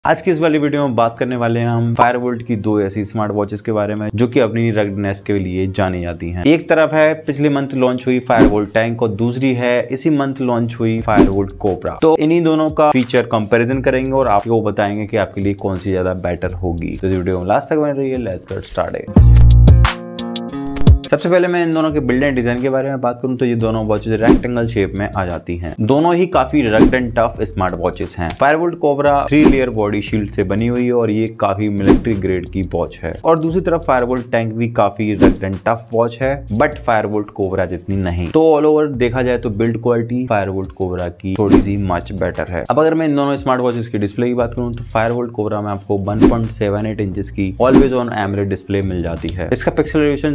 आज की इस वाली वीडियो में बात करने वाले हैं हम फायरवोल्ट की दो ऐसी स्मार्ट वॉचेस के बारे में जो कि अपनी रगनेस के लिए जानी जाती हैं। एक तरफ है पिछले मंथ लॉन्च हुई फायरवोल्ट टैंक और दूसरी है इसी मंथ लॉन्च हुई फायरवोल्ट कोबरा। तो इन्हीं दोनों का फीचर कंपैरिजन करेंगे और आपको बताएंगे कि आपके लिए कौन सी ज्यादा बेटर होगी। तो इस वीडियो में लास्ट तक बने रहिए। Let's get started. सबसे पहले मैं इन दोनों के बिल्ड एंड डिजाइन के बारे में बात करूं तो ये दोनों वॉचेस रेक्टेंगल शेप में आ जाती हैं। दोनों ही काफी rugged and tough smart watches हैं। Fireboltt Cobra 3 layer body shield से बनी हुई है और ये काफी मिलिट्री ग्रेड की वॉच है। और दूसरी तरफ फायरवोल्ट टैंक भी काफी रग्ड एंड टफ वॉच है, बट फायरवोल्ट कोबरा जितनी नहीं। तो ऑल ओवर देखा जाए तो बिल्ड क्वालिटी फायरवोल्ट कोबरा की थोड़ी सी मच बेटर है। अब अगर मैं इन दोनों स्मार्ट वॉचेस की डिस्प्ले की बात करूं तो फायरवोल्ट कोबरा में आपको 1.78 इंच की ऑलवेज ऑन एमोलेड डिस्प्ले मिल जाती है। इसका पिक्सल रेजोल्यूशन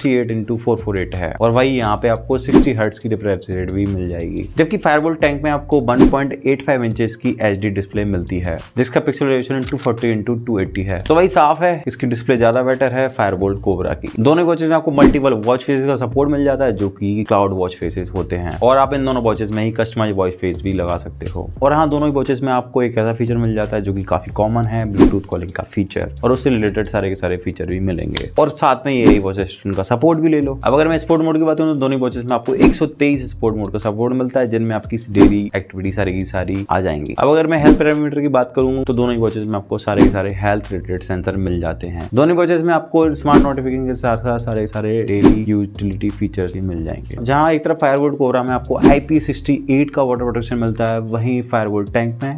368x448 है और वही यहाँ पे आपको 60 हर्ट्ज की रिफ्रेश रेट भी मिल जाएगी। जबकि फायरवोल्ट टैंक में आपको 1.85 इंचेस की एचडी डिस्प्ले मिलती है जिसका पिक्सल रेजोल्यूशन 240x280 है। तो वही साफ है इसकी डिस्प्ले ज्यादा बेटर है फायरवोल्ट कोबरा की। दोनों वॉचेस में आपको मल्टीपल वॉच फेसेस का सपोर्ट मिल जाता है जो कि क्लाउड वॉच फेसेस होते हैं और आप इन दोनों वॉचेस में ही कस्टमाइज वॉच फेस भी लगा सकते हो। और हाँ, दोनों ही वॉचेस में आपको एक ऐसा फीचर मिल जाता है जो कि काफी कॉमन है, ब्लूटूथ कॉलिंग का फीचर, और उससे रिलेटेड सारे के सारे फीचर भी मिलेंगे। और साथ में यही वॉच असिस्टेंट का सपोर्ट भी ले लो। अब अगर मैं स्पोर्ट मोड की बात करूं तो दोनों वॉचेस में आपको 123 स्पोर्ट मोड का सपोर्ट मिलता है जिनमें आपकी डेली एक्टिविटी सारी की सारी आ जाएंगी। अब अगर मैं हेल्थ पैरामीटर की बात करूं तो दोनों ही वॉचेस में आपको सारे के सारे हेल्थ रिलेटेड सेंसर मिल जाते हैं। दोनों वॉचेस में आपको स्मार्ट नोटिफिकेशन के साथ साथ सारे सारे डेली यूटिलिटी फीचर्स भी मिल जाएंगे। जहां एक तरफ फायरवोल्ट कोबरा में आपको IP68 का वाटर प्रोटेक्शन मिलता है, वहीं फायरवोल्ट टैंक में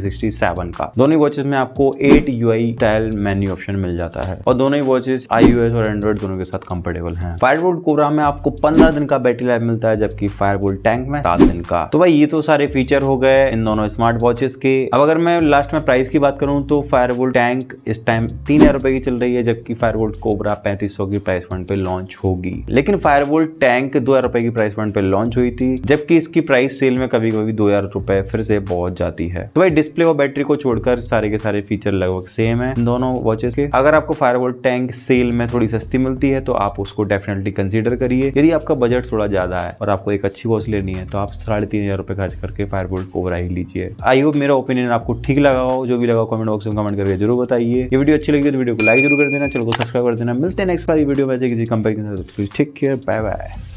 IP67 का। दोनों वॉचेस में आपको 8 UI स्टाइल मेन्यू ऑप्शन मिल जाता है और दोनों ही वॉचेस iOS और एंड्रॉइड दोनों के साथ कंपेटेबल हैं। फायरवोल्ट कोबरा में आपको 15 दिन का बैटरी लाइफ मिलता है जबकि फायरवोल्ट टैंक में 7 दिन का। तो भाई ये तो सारे फीचर हो गए इन दोनों स्मार्ट वॉचेस के। अब अगर मैं लास्ट में प्राइस की बात करूं तो फायरवोल्ट टैंक इस टाइम 3000 रुपए की चल रही है जबकि फायरवोल्ट कोबरा 3500 की प्राइस पॉइंट पे लॉन्च होगी। लेकिन फायरवोल्ट टैंक 2000 रुपए की प्राइस पॉइंट पे लॉन्च हुई थी जबकि इसकी प्राइस सेल में कभी कभी 2000 रुपए फिर से पहुंच जाती है। तो भाई डिस्प्ले और बैटरी को छोड़कर सारे के सारे फीचर लगभग सेम है इन दोनों वॉचेस के। अगर आपको फायरवोल्ट टैंक सेल में थोड़ी सस्ती मिलती है तो आप उसको डेफिनेटली कंसीडर करिए। यदि आपका बजट थोड़ा ज्यादा है और आपको एक अच्छी वॉच लेनी है तो आप 3500 रुपए खर्च करके फायरवोल्ट कोबरा ही लीजिए। आई होप मेरा ओपिनियन आपको ठीक लगा हो। जो भी लगा कमेंट बॉक्स में कमेंट करके जरूर बताइए। ये वीडियो अच्छी लगी तो वीडियो को लाइक जरूर कर देना, चैनल को सब्सक्राइब कर देना। मिलते हैं नेक्स्ट वाली वीडियो में ऐसे किसी कंपेयर के साथ। Take care, bye bye.